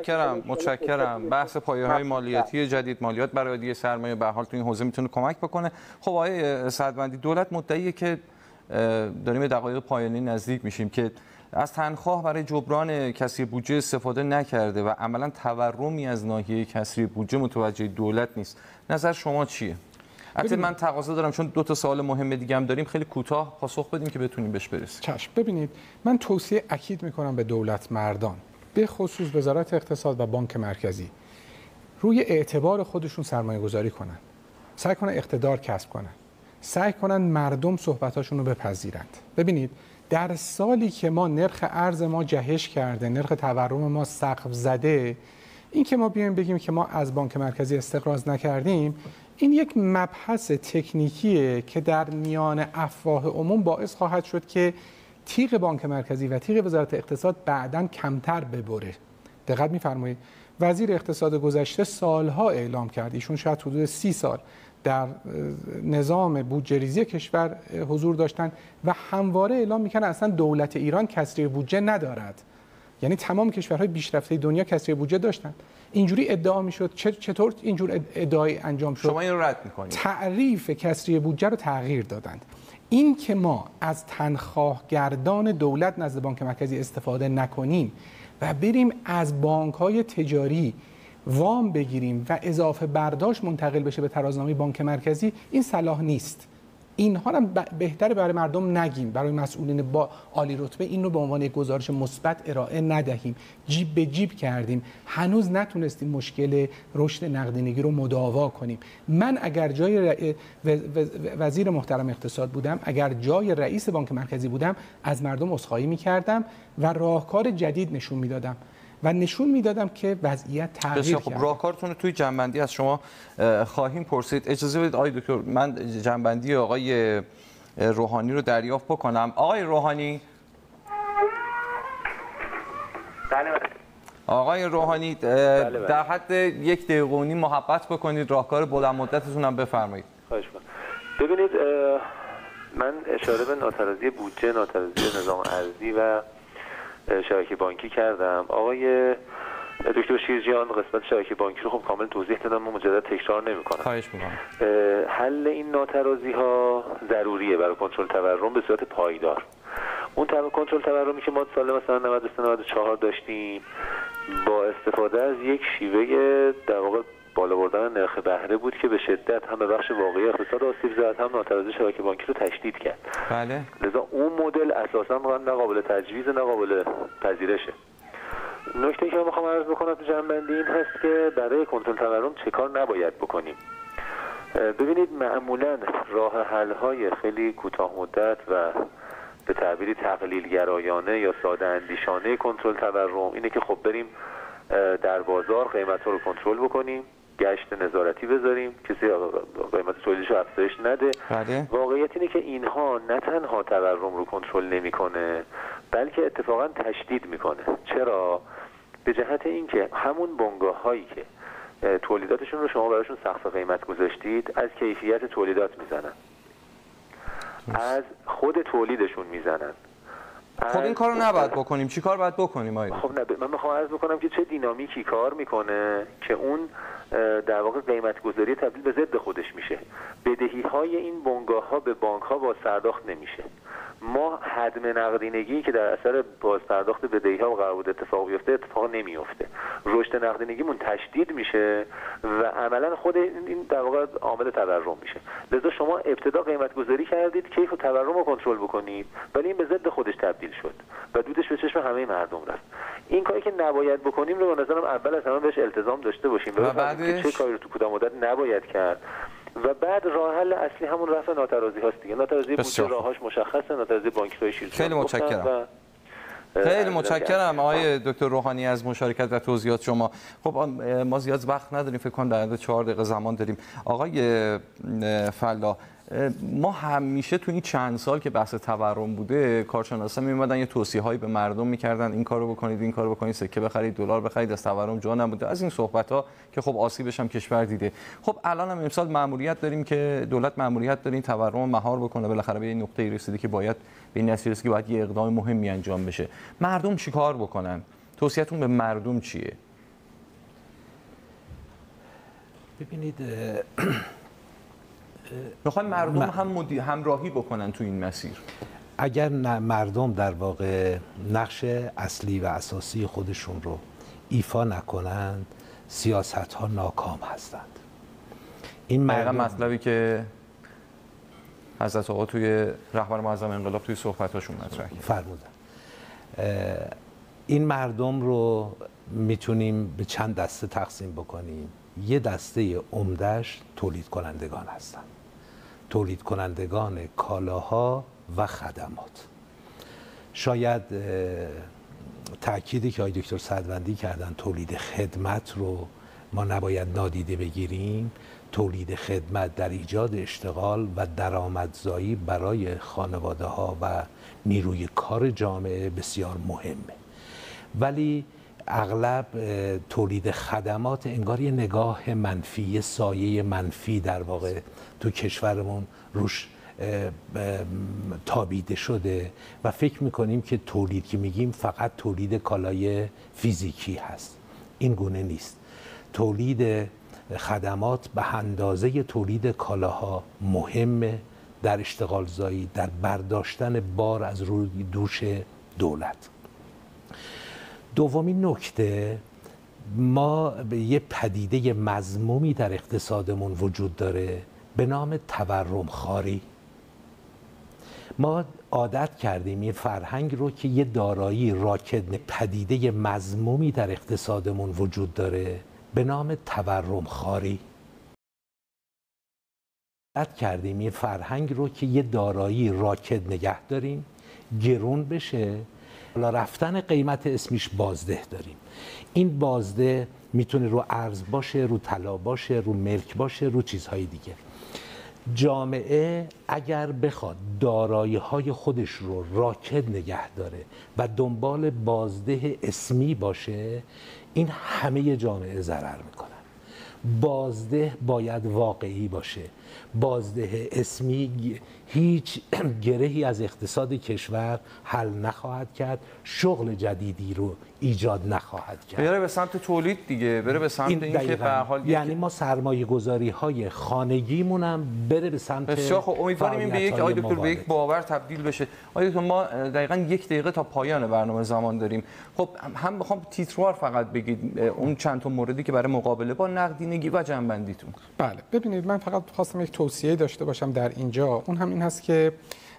متشکرم. بحث پایه‌های مالیاتی جدید، مالیات برآورده سرمایه به هر حال تو این حوزه میتونه کمک بکنه. خب آقای سعدوندی، دولت مدعیه که داریم به دقایق پایانی نزدیک میشیم که از تنخواه برای جبران کسری بودجه استفاده نکرده و عملاً تورمی از ناحیه کسری بودجه متوجه دولت نیست. نظر شما چیه؟ البته من تقاضا دارم چون دو تا سوال مهم دیگه هم داریم خیلی کوتاه پاسخ بدیم که بتونیم بهش برسیم. چشم. ببینید، من توصیه اکید میکنم به دولت مردان، به خصوص وزارت اقتصاد و بانک مرکزی، روی اعتبار خودشون سرمایه گذاری کنن، سعی کنن اقتدار کسب کنن، سعی کنن مردم صحبتاشون رو بپذیرند. ببینید، در سالی که ما نرخ ارز ما جهش کرده، نرخ تورم ما سقف زده، این که ما بیایم بگیم که ما از بانک مرکزی استقراض نکردیم، این یک مبحث تکنیکیه که در میان افواه عموم باعث خواهد شد که تیغ بانک مرکزی و تیغ وزارت اقتصاد بعداً کمتر ببره. دقت می‌فرمایید وزیر اقتصاد گذشته سالها اعلام کرد، ایشون شاید حدود 30 سال در نظام بودجه‌ریزی کشور حضور داشتن و همواره اعلام می‌کنن اصلا دولت ایران کسری بودجه ندارد. یعنی تمام کشورهای پیشرفته دنیا کسری بودجه داشتن. اینجوری ادعا میشد. چطور اینجور ادعای انجام شد؟ شما این رو رد می‌کنید. تعریف کسری بودجه رو تغییر دادند. این که ما از تنخواهگردان دولت نزد بانک مرکزی استفاده نکنیم و بریم از بانک‌های تجاری وام بگیریم و اضافه برداشت منتقل بشه به ترازنامه بانک مرکزی، این صلاح نیست. اینها هم بهتره برای مردم نگیم، برای مسئولین با عالی رتبه این رو به عنوان یک گزارش مثبت ارائه ندهیم. جیب به جیب کردیم، هنوز نتونستیم مشکل رشد نقدینگی رو مداوا کنیم. من اگر جای وزیر محترم اقتصاد بودم، اگر جای رئیس بانک مرکزی بودم، از مردم عذرخواهی می‌کردم و راهکار جدید نشون میدادم و نشون میدادم که وضعیت تغییر کرده. خب راهکارتون رو توی جنبندی از شما خواهیم پرسید. اجازه بدید آقای دکتر من جنبندی آقای روحانی رو دریافت بکنم. آقای روحانی، آقای روحانی در حد 1 دقیقه و نیم محبت بکنید، راهکار بلند مدتتون هم بفرمایید. خواهش می‌کنم. ببینید من اشاره به ناتوازی بودجه، ناتوازی نظام ارزی و شبکه بانکی کردم. آقای دکتر شیرجیان قسمت شبکه بانکی رو خب کامل توضیح دادم، من مجدد تکرار نمی‌کنم. خواهش می‌کنم. حل این ناتوازی‌ها ضروریه برای کنترل تورم به صورت پایدار. اون کنترل تورمی که ما سال مثلا 93-94 داشتیم با استفاده از یک شیوه در واقع بالا بردن نرخ بهره بود که به شدت هم به بخش واقعی اقتصاد آسیب زد، هم ناتوازی شبکه بانکی رو تشدید کرد. بله. لذا اون مدل اساساً نه قابل تجویز نه قابل پذیرشه. نکته که من می‌خوام عرض بکنم تو جنبندی این هست که برای کنترل تورم چه کار نباید بکنیم. ببینید معمولاً راه حل‌های خیلی کوتاه مدت و به تعبیری تقلیل گرایانه یا ساده اندیشانه کنترل تورم اینه که خب بریم در بازار قیمت‌ها رو کنترل بکنیم، گشت نظارتی بذاریم، کسی قیمت تولیدش رو افزایش نده. بله. واقعیت اینه که اینها نه تنها تورم رو کنترل نمی‌کنه بلکه اتفاقا تشدید می‌کنه. چرا؟ به جهت اینکه همون بنگاه‌هایی که تولیداتشون رو شما براشون سقف قیمت گذاشتید از کیفیت تولیدات میزنن، از خود تولیدشون میزنن. خب این کارو نباید بکنیم. چی کار باید بکنیم آقای؟ خب من میخوام عرض بکنم که چه دینامیکی کار میکنه که اون در واقع قیمت گذاری تبدیل به ضد خودش میشه. بدهی های این بنگاه ها به بانک ها باز پرداخت نمیشه. ما هدم نقدینگی که در اثر باز پرداخت بدهی ها قرار بود اتفاق بیفته اتفاق نمیفته. رشد نقدینگیمون تشدید میشه و عملا خود این در واقع عامل تورم میشه. لذا شما ابتدا قیمت گذاری کردید کیف و تورم رو کنترل بکنید، ولی این به ضد خودش تبدیل شد و دودش به چشم همه مردم رفت. این کاری که نباید بکنیم رو به نظرم اول از همه بهش التزام داشته باشیم و بعدش چه کاری رو تو کدام مدت نباید کرد و بعد راه حل اصلی همون رفع ناتوازی هاست دیگه. ناتوازی بودجه راهاش مشخصه، ناتوازی بانکی های شیرجان. خیلی متشکرم. خیلی متشکرم آقای دکتر روحانی از مشارکت و توضیحات شما. خب ما زیاد وقت نداریم، فکر کنم در حد 4 دقیقه زمان داریم. آقای فلا، ما همیشه تو این چند سال که بحث تورم بوده کارشناسا میومدن یه توصیه‌هایی به مردم میکردن این کارو بکنید، این کارو بکنید، سکه بخرید، دلار بخرید، از تورم جا نمونده. از این صحبت‌ها که خب آسیبش هم کشور دیده. خب الان هم امسال مأموریت داریم که دولت مأموریت داره این تورم رو مهار بکنه، بالاخره به این نقطه‌ای رسیده که باید به این نتیجه رسید که باید یه اقدام مهمی انجام بشه. مردم چیکار بکنن؟ توصیه‌تون به مردم چیه؟ ببینید میخوان مردم هم همراهی بکنن تو این مسیر. اگر مردم در واقع نقش اصلی و اساسی خودشون رو ایفا نکنند سیاست‌ها ناکام هستند. این مطلبی که حضرت آقا توی رهبر معظم انقلاب توی صحبتاشون مطرح فرمودن. این مردم رو میتونیم به چند دسته تقسیم بکنیم. یه دسته عمده‌اش تولید کنندگان هستند، تولید کنندگان کالاها و خدمات. شاید تأکیدی که آقای دکتر سدوندی کردن تولید خدمت رو ما نباید نادیده بگیریم. تولید خدمت در ایجاد اشتغال و درآمدزایی برای خانواده‌ها و نیروی کار جامعه بسیار مهمه، ولی اغلب تولید خدمات انگار یه نگاه منفی، یه سایه منفی در واقع تو کشورمون روش تابیده شده و فکر میکنیم که تولید که میگیم فقط تولید کالای فیزیکی هست. این گونه نیست. تولید خدمات به اندازه تولید کالاها مهمه در اشتغال زایی، در برداشتن بار از روی دوش دولت. دومین نکته، ما به یه پدیده مذمومی در اقتصادمون وجود داره به نام تورم خواری ما عادت کردیم این فرهنگ رو که یه دارایی راکد پدیده مذمومی در اقتصادمون وجود داره به نام تورم خواری. عادت کردیم این فرهنگ رو که یه دارایی راکد نگه داریم، گرون بشه، حالا رفتن قیمت اسمیش بازده داریم. این بازده میتونه رو ارز باشه، رو طلا باشه، رو ملک باشه، رو چیزهای دیگه. جامعه اگر بخواد دارایی‌های خودش رو راکد نگه داره و دنبال بازده اسمی باشه، این همه جامعه ضرر میکنن. بازده باید واقعی باشه. بازده اسمی هیچ گرهی از اقتصاد کشور حل نخواهد کرد، شغل جدیدی رو ایجاد نخواهد کرد. بره به سمت تولید دیگه، بره به سمت این که به هر حال یعنی ما سرمایه‌گذاری‌های خانگیمون هم بره به سمت بسیار خب. امیدواریم این به یک آقای دکتر به یک باور تبدیل بشه. آقای دکتر ما دقیقاً 1 دقیقه تا پایان برنامه زمان داریم. خب هم می‌خوام تیتروار فقط بگید اون چند تا موردی که برای مقابله با نقدینگی و جنبندیتون. بله ببینید، من فقط خواستم یک توصیه داشته باشم در اینجا. اون هم این هست که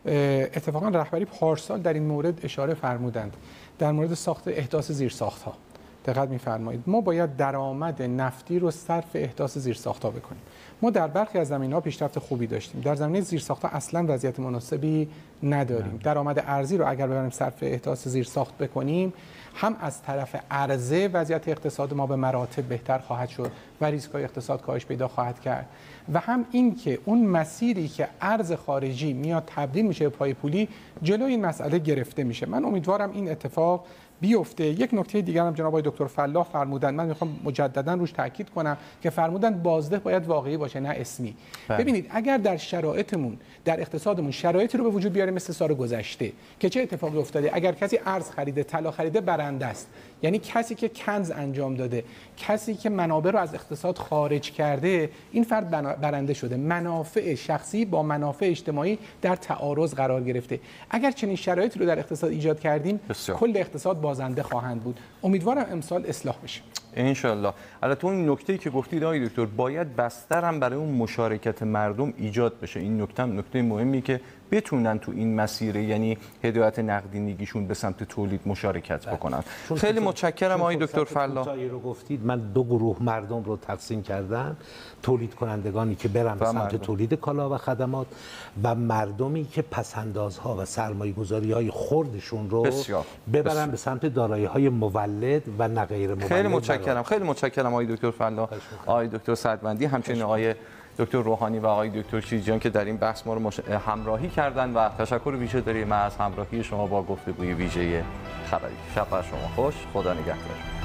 اتفاقا رهبری پارسال در این مورد اشاره فرمودند در مورد ساخت احداث زیرساخت‌ها. دقت می‌فرمایید ما باید درآمد نفتی رو صرف احداث زیرساخت‌ها بکنیم. ما در برخی از زمینه‌ها پیشرفت خوبی داشتیم، در زمینه زیرساخت‌ها اصلاً وضعیت مناسبی نداریم. درآمد ارزی رو اگر ببریم صرف احداث زیرساخت بکنیم، هم از طرف عرضه وضعیت اقتصاد ما به مراتب بهتر خواهد شد و ریسک‌های اقتصاد کاهش پیدا خواهد کرد، و هم این که اون مسیری که ارز خارجی میاد تبدیل میشه به پای پولی جلوی این مسئله گرفته میشه. من امیدوارم این اتفاق بیفته. یک نکته دیگر هم جناب آقای دکتر فلاح فرمودن، من میخوام مجددا روش تاکید کنم که فرمودن بازده باید واقعی باشه نه اسمی. ببینید اگر در شرایطمون در اقتصادمون شرایطی رو به وجود بیاره مثل سال گذشته که چه اتفاقی افتاده، اگر کسی ارز خریده، طلا خریده، برنده است. یعنی کسی که کنز انجام داده، کسی که منابع رو از اقتصاد خارج کرده، این فرد برنده شده. منافع شخصی با منافع اجتماعی در تعارض قرار گرفته. اگر چنین شرایطی رو در اقتصاد ایجاد کردیم، کل اقتصاد بازنده خواهند بود. امیدوارم امسال اصلاح بشه ان شاء الله. البته اون نکته‌ای که گفتید آقای دکتر، باید بستر هم برای اون مشارکت مردم ایجاد بشه. این نکته هم نکته مهمی که بتونن تو این مسیر، یعنی هدایت نقدینگیشون به سمت تولید مشارکت بکنن. خیلی متشکرم آقای دکتر فلاح. رو گفتید من 2 گروه مردم رو تقسیم کردم، تولید کنندگانی که برن به سمت تولید کالا و خدمات و مردمی که پسندازها و سرمایه‌گذاری‌های خردشون رو ببرن به سمت دارایی‌های مولد و نه غیر مولد. خیلی متشکرم. خیلی متشکرم آقای دکتر فلاح، آقای دکتر سعدوندی، همچنین آقای دکتر روحانی و آقای دکتر شیرجیان که در این بحث ما رو همراهی کردن و تشکر ویژه داریم از همراهی شما با گفتگوی ویژه خبری. شب بر شما خوش. خدا نگهدار.